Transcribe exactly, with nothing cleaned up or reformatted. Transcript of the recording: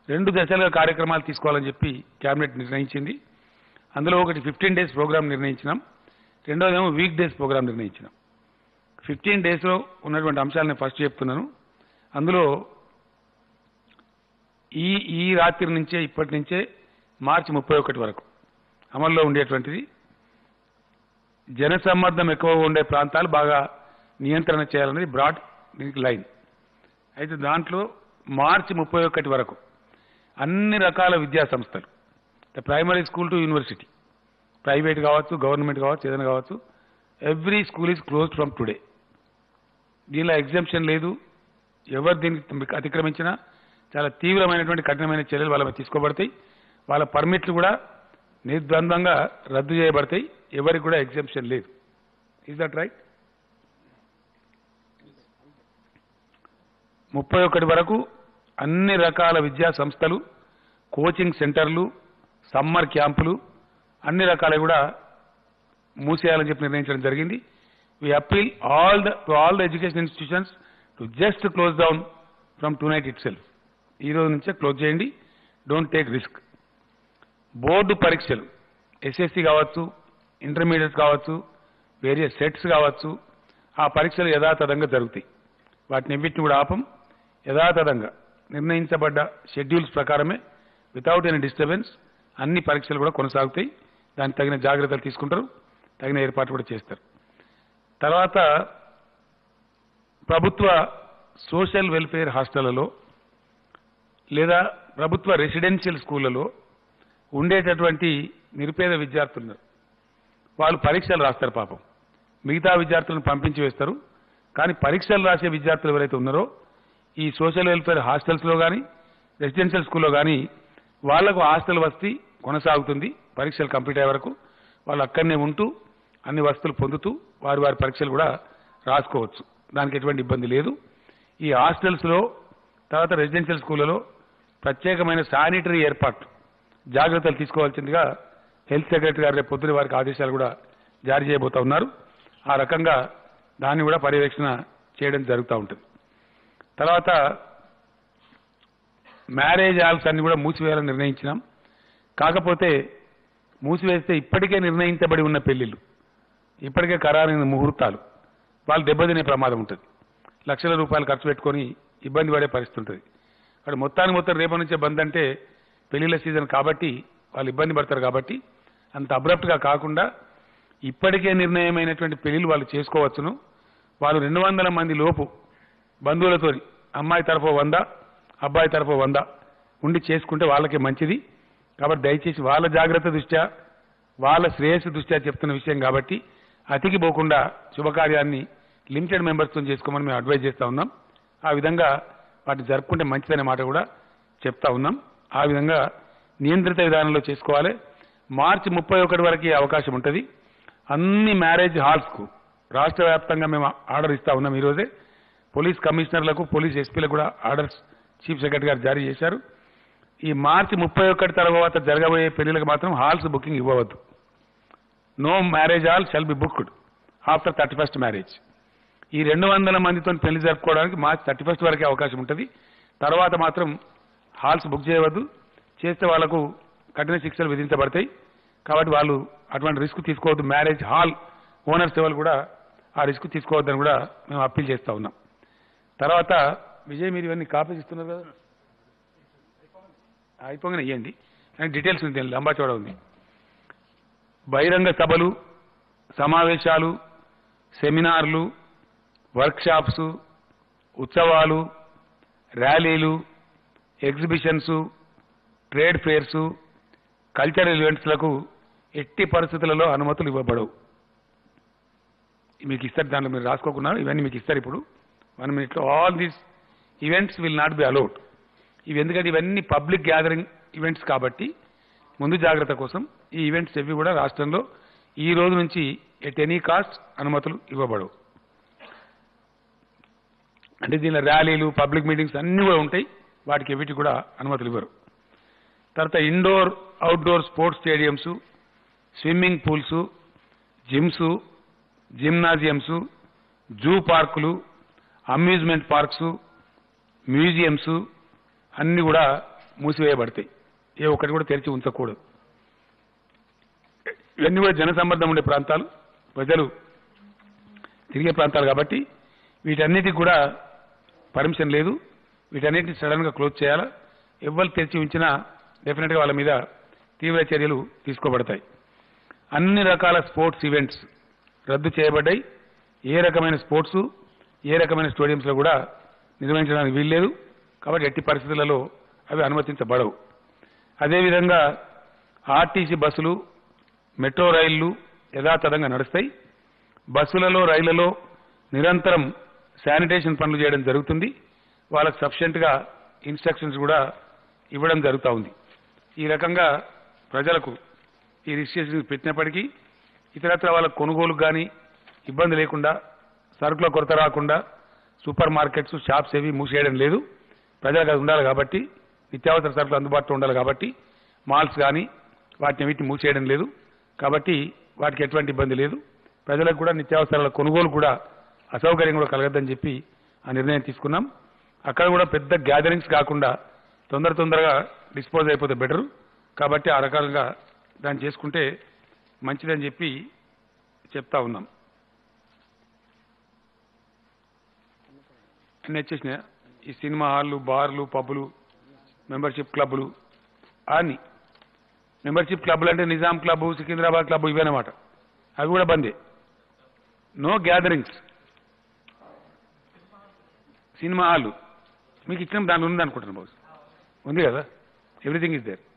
రెండు దశలుగా కార్యక్రమాలు తీసుకోవాలని చెప్పి కేబినెట్ నిర్ణయించింది. అందులో ఒకటి ఫిఫ్టీన్ డేస్ ప్రోగ్రామ్ నిర్ణయించినాం, రెండోదేమో వీక్ డేస్ ప్రోగ్రామ్ నిర్ణయించినాం. ఫిఫ్టీన్ డేస్లో ఉన్నటువంటి అంశాలను ఫస్ట్ చెప్తున్నాను. అందులో ఈ ఈ రాత్రి నుంచే ఇప్పటి నుంచే మార్చి ముప్పై ఒకటి వరకు అమల్లో ఉండేటువంటిది జనసమ్మర్దం ఎక్కువగా ఉండే ప్రాంతాలు బాగా నియంత్రణ చేయాలనేది బ్రాడ్ లైన్. అయితే దాంట్లో మార్చి ముప్పై ఒకటి వరకు అన్ని రకాల విద్యా సంస్థలు, primary school to university, private కావచ్చు, గవర్నమెంట్ కావచ్చు, ఏదైనా కావచ్చు, every school is closed from today. దీనిలో ఎగ్జామ్షన్ లేదు. ఎవరు దీనికి అతిక్రమించినా చాలా తీవ్రమైనటువంటి కఠినమైన చర్యలు వాళ్ళ మీద తీసుకోబడతాయి. వాళ్ళ పర్మిట్లు కూడా నిర్ద్వంద్వంగా రద్దు చేయబడతాయి. ఎవరికి కూడా ఎగ్జామ్షన్ లేదు. Is that right? ముప్పై ఒకటి వరకు అన్ని రకాల విద్యా సంస్థలు, కోచింగ్ సెంటర్లు, సమ్మర్ క్యాంపులు అన్ని రకాల కూడా మూసేయాలని చెప్పి నిర్ణయించడం జరిగింది. We appeal all the to all the education institutions to just close down from tonight itself. ఈ రోజు నుంచే క్లోజ్ చేయండి. Don't take risk. బోర్డు పరీక్షలు ఎస్ఎస్సి కావచ్చు, ఇంటర్మీడియట్ కావచ్చు, వేరియస్ సెట్స్ కావచ్చు, ఆ పరీక్షలు యథాతథంగా జరుగుతాయి. వాటిని ఎన్నిటిని కూడా ఆపం. యథాతథంగా నిర్ణయించబడ్డ షెడ్యూల్స్ ప్రకారమే వితౌట్ ఎనీ డిస్టర్బెన్స్ అన్ని పరీక్షలు కూడా కొనసాగుతాయి. దానికి తగిన జాగ్రత్తలు తీసుకుంటారు, తగిన ఏర్పాట్లు కూడా చేస్తారు. తర్వాత ప్రభుత్వ సోషల్ వెల్ఫేర్ హాస్టళ్లలో లేదా ప్రభుత్వ రెసిడెన్షియల్ స్కూళ్లలో ఉండేటటువంటి నిరుపేద విద్యార్థులు ఉన్నారు. వాళ్ళు పరీక్షలు రాస్తారు. పాపం మిగతా విద్యార్థులను పంపించి వేస్తారు. కానీ పరీక్షలు రాసే విద్యార్థులు ఎవరైతే ఉన్నారో ఈ సోషల్ వెల్ఫేర్ హాస్టల్స్లో కానీ రెసిడెన్షియల్ స్కూల్లో కానీ వాళ్లకు హాస్టల్ వసతి కొనసాగుతుంది. పరీక్షలు కంప్లీట్ అయ్యే వరకు వాళ్ళు అక్కడనే ఉంటూ అన్ని వసతులు పొందుతూ వారి వారి పరీక్షలు కూడా రాసుకోవచ్చు. దానికి ఎటువంటి ఇబ్బంది లేదు. ఈ హాస్టల్స్లో తర్వాత రెసిడెన్షియల్ స్కూళ్లలో ప్రత్యేకమైన శానిటరీ ఏర్పాట్లు జాగ్రత్తలు తీసుకోవాల్సిందిగా హెల్త్ సెక్రటరీ గారు రేపు పొద్దున వారికి ఆదేశాలు కూడా జారీ చేయబోతా ఉన్నారు. ఆ రకంగా దాన్ని కూడా పర్యవేక్షణ చేయడం జరుగుతూ ఉంటుంది. తర్వాత మ్యారేజ్ హాల్స్ అన్ని కూడా మూసివేయాలని నిర్ణయించినాం. కాకపోతే మూసివేస్తే ఇప్పటికే నిర్ణయించబడి ఉన్న పెళ్లిళ్ళు, ఇప్పటికే ఖరారైన ముహూర్తాలు వాళ్ళు దెబ్బతినే ప్రమాదం ఉంటుంది. లక్షల రూపాయలు ఖర్చు పెట్టుకొని ఇబ్బంది పడే పరిస్థితి ఉంటుంది. అక్కడ మొత్తానికి మొత్తం రేపటి నుంచే బంద్ అంటే పెళ్లిళ్ళ సీజన్ కాబట్టి వాళ్ళు ఇబ్బంది పడతారు. కాబట్టి అంత అబ్రప్ట్గా కాకుండా ఇప్పటికే నిర్ణయమైనటువంటి పెళ్లిళ్ళు వాళ్ళు చేసుకోవచ్చును. వాళ్ళు రెండు వందల మంది లోపు బంధువులతో అమ్మాయి తరఫు వంద, అబ్బాయి తరఫు వంద ఉండి చేసుకుంటే వాళ్ళకే మంచిది. కాబట్టి దయచేసి వాళ్ళ జాగ్రత్త దృష్ట్యా, వాళ్ళ శ్రేయస్సు దృష్ట్యా చెప్తున్న విషయం కాబట్టి అతికి పోకుండా శుభకార్యాన్ని లిమిటెడ్ మెంబర్స్తో చేసుకోమని మేము అడ్వైజ్ చేస్తూ ఉన్నాం. ఆ విధంగా వాటిని జరుపుకుంటే మంచిదనే మాట కూడా చెప్తా ఉన్నాం. ఆ విధంగా నియంత్రిత విధానంలో చేసుకోవాలి. మార్చి ముప్పై ఒకటి వరకు అవకాశం ఉంటుంది. అన్ని మ్యారేజ్ హాల్స్కు రాష్ట్ర వ్యాప్తంగా మేము ఆర్డర్ ఇస్తా ఉన్నాం. ఈరోజే పోలీస్ కమిషనర్లకు, పోలీస్ ఎస్పీలకు కూడా ఆర్డర్స్ చీఫ్ సెక్రటరీ గారు జారీ చేశారు. ఈ మార్చి ముప్పై ఒకటి తర్వాత జరగబోయే పెళ్లిలకు మాత్రం హాల్స్ బుకింగ్ ఇవ్వవద్దు. No marriage hall shall be booked after thirty first marriage. ఈ రెండు వందల మందితో పెళ్లి జరుపుకోవడానికి మార్చి థర్టీ ఫస్ట్ వరకే అవకాశం ఉంటుంది. తర్వాత మాత్రం హాల్స్ బుక్ చేయవద్దు. చేస్తే వాళ్లకు కఠిన శిక్షలు విధించబడతాయి. కాబట్టి వాళ్ళు అటువంటి రిస్క్ తీసుకోవద్దు. మ్యారేజ్ హాల్ ఓనర్స్ ఎవరు కూడా ఆ రిస్క్ తీసుకోవద్దని కూడా మేము అప్పీల్ చేస్తూ ఉన్నాం. తర్వాత విజయ్ మీరు ఇవన్నీ కాపీస్ ఇస్తున్నారు కదా, అయిపోగానే ఇవ్వండి. కానీ డీటెయిల్స్ ఉంది, లంబాచోడ ఉంది. బహిరంగ సభలు, సమావేశాలు, సెమినార్లు, వర్క్షాప్స్, ఉత్సవాలు, ర్యాలీలు, ఎగ్జిబిషన్స్, ట్రేడ్ ఫేర్స్, కల్చరల్ ఈవెంట్స్లకు ఎట్టి పరిస్థితులలో అనుమతులు ఇవ్వబడవు. మీకు ఇస్తారు, దాంట్లో మీరు రాసుకోకున్నారు. ఇవన్నీ మీకు ఇస్తారు ఇప్పుడు వన్ మినిట్లో. All these events will not be allowed. ఇవి ఎందుకంటే ఇవన్నీ పబ్లిక్ గ్యాదరింగ్ ఈవెంట్స్ కాబట్టి ముందు జాగ్రత్త కోసం ఈ ఈవెంట్స్ ఇవి కూడా రాష్ట్రంలో ఈ రోజు నుంచి ఎట్ ఎనీ కాస్ట్ అనుమతులు ఇవ్వబడవు. అంటే దీనిలో ర్యాలీలు, పబ్లిక్ మీటింగ్స్ అన్నీ కూడా ఉంటాయి. వాటికి వీటికి కూడా అనుమతులు ఇవ్వరు. తర్వాత indoor, outdoor sports stadiums, swimming pools, gyms, gymnasiums, zoo పార్కులు, అమ్యూజ్మెంట్ పార్క్స్, మ్యూజియంస్ అన్ని కూడా మూసివేయబడతాయి. ఏ ఒక్కటి కూడా తెరిచి ఉంచకూడదు. ఇవన్నీ కూడా జనసమ్మర్దం ఉండే ప్రాంతాలు, ప్రజలు తిరిగే ప్రాంతాలు కాబట్టి వీటన్నిటికి కూడా పర్మిషన్ లేదు. వీటన్నిటిని సడన్ గా క్లోజ్ చేయాలా. ఎవరు తెరిచి ఉంచినా డెఫినెట్ గా వాళ్ళ మీద తీవ్ర చర్యలు తీసుకోబడతాయి. అన్ని రకాల స్పోర్ట్స్ ఈవెంట్స్ రద్దు చేయబడ్డాయి. ఏ రకమైన స్పోర్ట్స్ ఏ రకమైన స్టేడియంస్ లో కూడా నిర్వహించడానికి వీల్లేదు. కాబట్టి ఎట్టి పరిస్థితులలో అవి అనుమతించబడవు. అదేవిధంగా ఆర్టీసీ బస్సులు, మెట్రో రైళ్లు యథాతథంగా నడుస్తాయి. బస్సులలో, రైళ్లలో నిరంతరం శానిటేషన్ పనులు చేయడం జరుగుతుంది. వాళ్ళకి సఫిషియెంట్ గా ఇన్స్ట్రక్షన్స్ కూడా ఇవ్వడం జరుగుతూ ఉంది. ఈ రకంగా ప్రజలకు ఈ రిస్ట్రిక్షన్స్ పెట్టినప్పటికీ ఇతరత్ర వాళ్ళ కొనుగోలు కానీ ఇబ్బంది లేకుండా, సరుకుల కొరత రాకుండా సూపర్ మార్కెట్స్, షాప్స్ ఏవి మూసేయడం లేదు. ప్రజలకు అది ఉండాలి కాబట్టి, నిత్యావసర సరుకులు అందుబాటులో ఉండాలి కాబట్టి మాల్స్ కానీ వాటిని వీటిని మూసేయడం లేదు. కాబట్టి వాటికి ఎటువంటి ఇబ్బంది లేదు. ప్రజలకు కూడా నిత్యావసరాల కొనుగోలు కూడా అసౌకర్యం కూడా కలగద్దని చెప్పి ఆ నిర్ణయం తీసుకున్నాం. అక్కడ కూడా పెద్ద గ్యాదరింగ్స్ కాకుండా తొందర తొందరగా డిస్పోజ్ అయిపోతే బెటర్. కాబట్టి ఆ రకాలుగా దాన్ని చేసుకుంటే మంచిదని చెప్పి చెప్తా ఉన్నాం. అన్నీ వచ్చేసినాయి. ఈ సినిమా హాళ్ళు, బార్లు, పబ్బులు, మెంబర్షిప్ క్లబ్లు అన్ని. మెంబర్షిప్ క్లబ్లు అంటే నిజాం క్లబ్, సికింద్రాబాద్ క్లబ్ ఇవన్నమాట. అవి కూడా బందే. No gatherings. సినిమా హాళ్ళు మీకు ఇచ్చిన దాని ఉంది అనుకుంటున్నాను. బాబు ఉంది కదా, ఎవ్రీథింగ్ ఇస్ దేర్.